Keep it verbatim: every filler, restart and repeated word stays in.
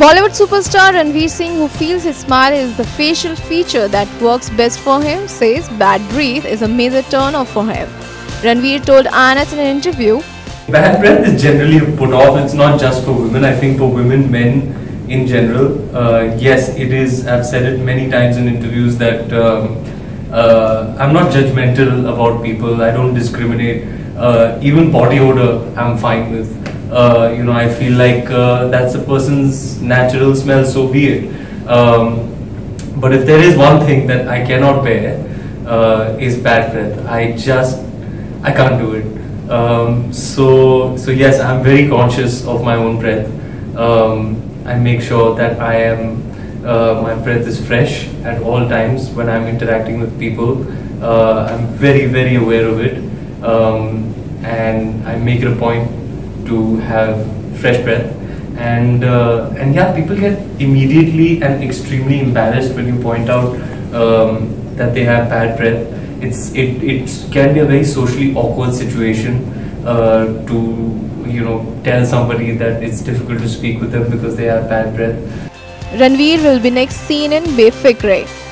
Bollywood superstar Ranveer Singh, who feels his smile is the facial feature that works best for him, says bad breath is a major turn-off for him. Ranveer told I N S in an interview, "Bad breath is generally a put-off. It's not just for women. I think for women, men in general, uh, yes, it is. I've said it many times in interviews that um, uh, I'm not judgmental about people. I don't discriminate. Uh, even body odor, I'm fine with. Uh, you know, I feel like uh, that's a person's natural smell, so be it. Um, but if there is one thing that I cannot bear, uh, is bad breath. I just, I can't do it. Um, so, so yes, I'm very conscious of my own breath. Um, I make sure that I am, uh, my breath is fresh at all times when I'm interacting with people. Uh, I'm very, very aware of it. Um, and I make it a point to have fresh breath, and uh, and yeah, people get immediately and extremely embarrassed when you point out um, that they have bad breath. It's it it can be a very socially awkward situation uh, to you know tell somebody that it's difficult to speak with them because they have bad breath. Ranveer will be next seen in Befikre.